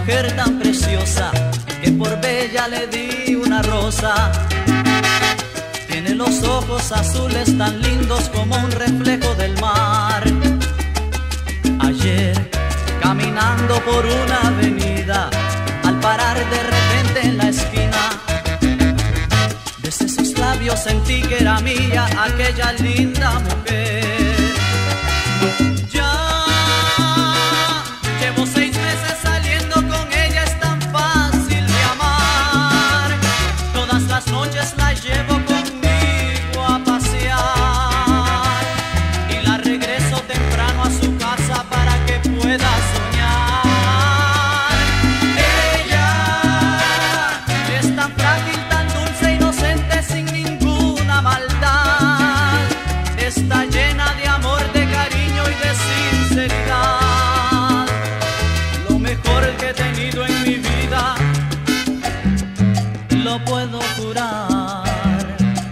mujer tan preciosa que por bella le di una rosa. Tiene los ojos azules tan lindos como un reflejo del mar. Ayer, caminando por una avenida, al parar de repente en la esquina, desde sus labios sentí que era mía aquella linda mujer. Ya llevo 6 meses saliendo con ella, es tan fácil de amar. Todas las noches la llevo conmigo a pasear y la regreso temprano a su casa para que pueda soñar. Ella es tan frágil, tan dulce, inocente, sin ninguna maldad. Está llena de amor, de cariño y de sinceridad. Lo mejor que he tenido en mi vida, lo puedo jurar.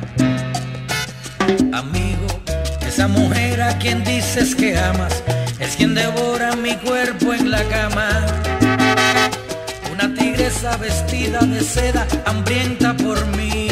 Amigo, esa mujer a quien dices que amas es quien devora mi cuerpo en la cama. Una tigresa vestida de seda, hambrienta por mí.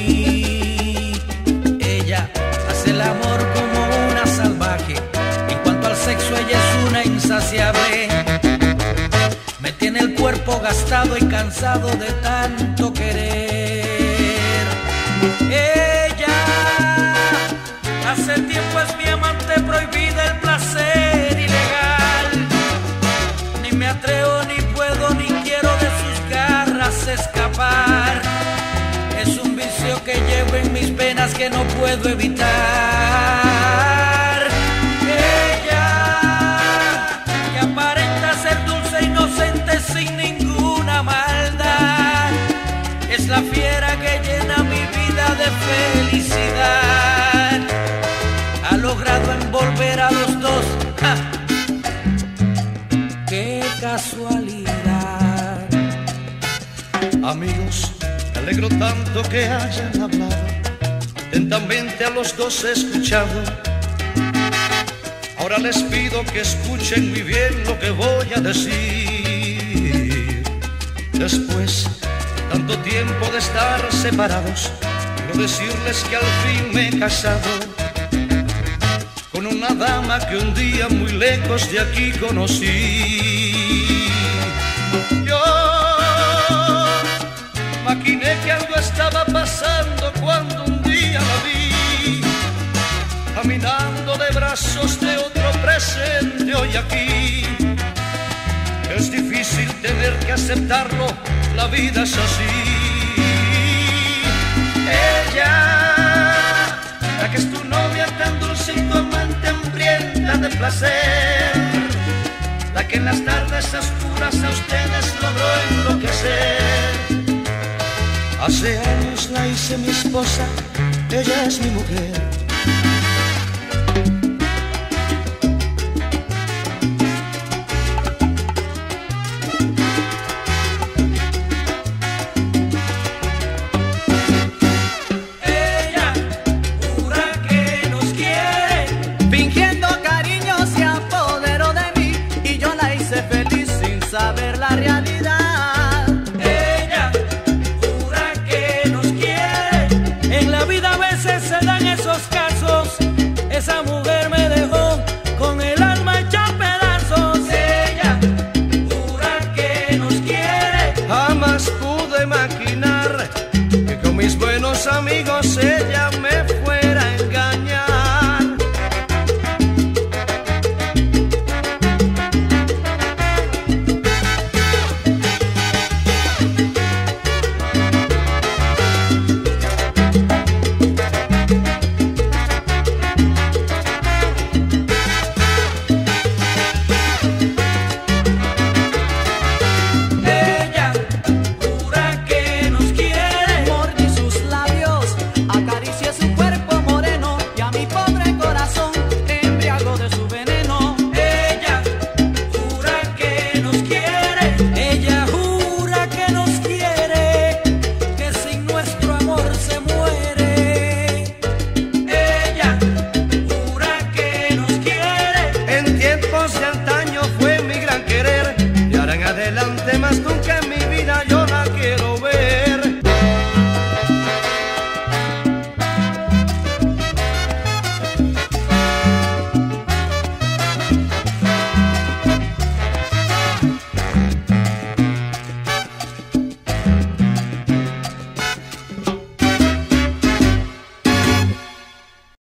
Ella hace el amor como una salvaje. En cuanto al sexo, ella es una insaciable. Me tiene el cuerpo gastado y cansado de tanto querer. Ella hace tiempo es mi amante prohibida, el placer ilegal. Ni me atrevo, ni puedo, ni quiero de sus garras escapar. Es un vicio que llevo en mis venas que no puedo evitar. Ella, que aparenta ser dulce, inocente, sin ninguna maldad, es la fiera que llena mi vida de felicidad. Ha logrado envolver a los dos. ¡Ja! ¡Qué casualidad! Amigos, me alegro tanto que hayan hablado. Atentamente a los dos he escuchado. Ahora les pido que escuchen muy bien lo que voy a decir. Después de tanto tiempo de estar separados, quiero decirles que al fin me he casado con una dama que un día muy lejos de aquí conocí. Yo maquiné que algo estaba pasando cuando un día la vi, caminando de brazos de otro presente hoy aquí. Es difícil tener que aceptarlo, la vida es así. Ella, la que es tu novia tan dulce y tu amante hambrienta de placer, la que en las tardes oscuras a ustedes logró enloquecer. Hace años la hice mi esposa, ella es mi mujer.